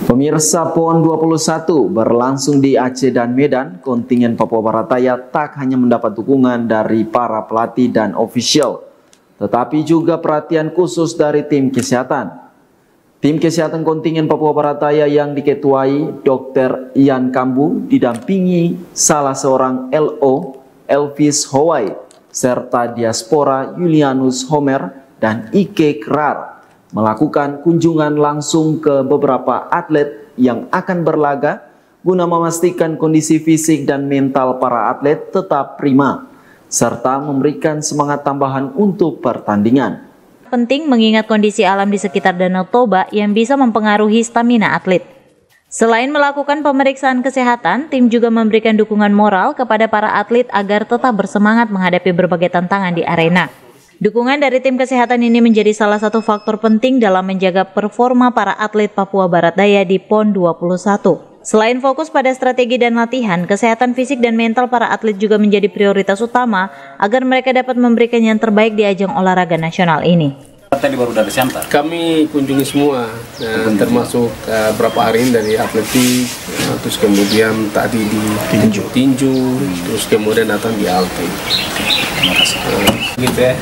Pemirsa, PON 21 berlangsung di Aceh dan Medan. Kontingen Papua Barat Daya tak hanya mendapat dukungan dari para pelatih dan ofisial, tetapi juga perhatian khusus dari tim kesehatan. Tim kesehatan kontingen Papua Barat Daya yang diketuai Dr. Ian Kambu didampingi salah seorang LO, Elvis Howai, serta diaspora Julianus Homer dan Ike Krar, melakukan kunjungan langsung ke beberapa atlet yang akan berlaga guna memastikan kondisi fisik dan mental para atlet tetap prima, serta memberikan semangat tambahan untuk pertandingan. Penting mengingat kondisi alam di sekitar Danau Toba yang bisa mempengaruhi stamina atlet. Selain melakukan pemeriksaan kesehatan, tim juga memberikan dukungan moral kepada para atlet agar tetap bersemangat menghadapi berbagai tantangan di arena. Dukungan dari tim kesehatan ini menjadi salah satu faktor penting dalam menjaga performa para atlet Papua Barat Daya di PON 21. Selain fokus pada strategi dan latihan, kesehatan fisik dan mental para atlet juga menjadi prioritas utama agar mereka dapat memberikan yang terbaik di ajang olahraga nasional ini. Tadi baru dari Siantar. Kami kunjungi semua, termasuk berapa hari ini dari atletik, terus kemudian tadi di tinju, terus kemudian datang di Alte. Terima kasih. Gitu ya.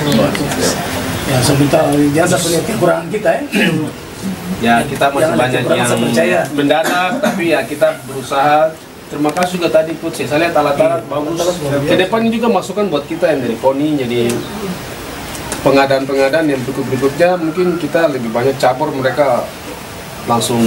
Ya sebentar biasa punya kekurangan kita ya. Ya kita masih banyak yang mendadak, tapi ya kita berusaha. Terima kasih juga tadi Put, saya lihat alat-alat bagus. Kedepannya juga masukan buat kita yang dari KONI, jadi pengadaan yang berikutnya mungkin kita lebih banyak cabur, mereka langsung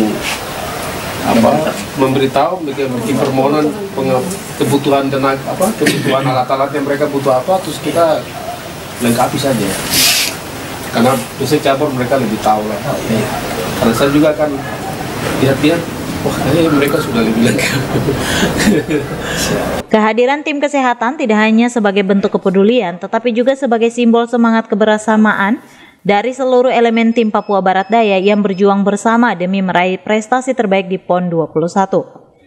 memberitahu, bikin permohonan kebutuhan dan kebutuhan alat-alat yang mereka butuh apa, terus kita lengkapi saja. Karena biasanya cabur mereka lebih tahu lah. Karena saya juga kan lihat-lihat, wah kayaknya mereka sudah lebih lengkap. Kehadiran tim kesehatan tidak hanya sebagai bentuk kepedulian, tetapi juga sebagai simbol semangat kebersamaan dari seluruh elemen tim Papua Barat Daya yang berjuang bersama demi meraih prestasi terbaik di PON 21.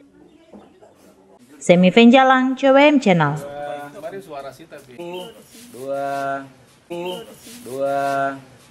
Semi Venjalang, CWM Channel. Suara sih tapi. 2